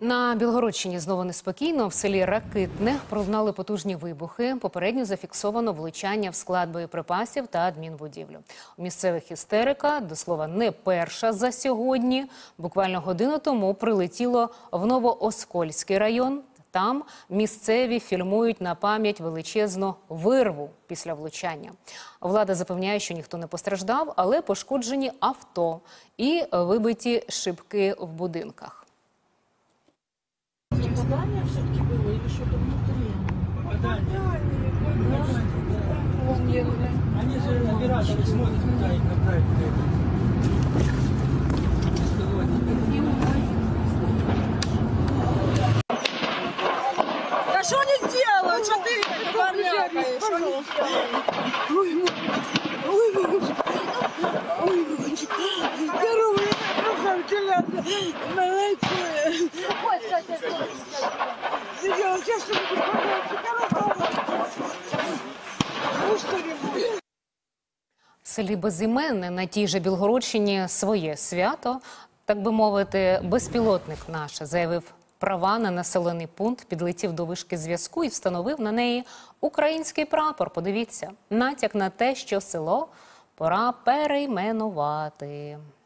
На Білгородщині знову неспокійно. В селі Ракитне пролунали потужні вибухи. Попередньо зафіксовано влучання в склад боєприпасів та адмінбудівлю. У місцевих істерика, до слова, не перша за сьогодні. Буквально годину тому прилетіло в Новооскольський район. Там місцеві фільмують на пам'ять величезну вирву після влучання. Влада запевняє, що ніхто не постраждав, але пошкоджені авто і вибиті шибки в будинках. Здание все-таки было или что-то внутри? Они же операторы смотрят, когда их отправить. Да что не сделала? Что ты дворнякаешь? Что не сделала? Здоровый, В селі Безіменне на тій же Білгородщині своє свято, так би мовити, безпілотник наш заявив права на населений пункт, підлетів до вишки зв'язку і встановив на неї український прапор. Подивіться, натяк на те, що село пора перейменувати.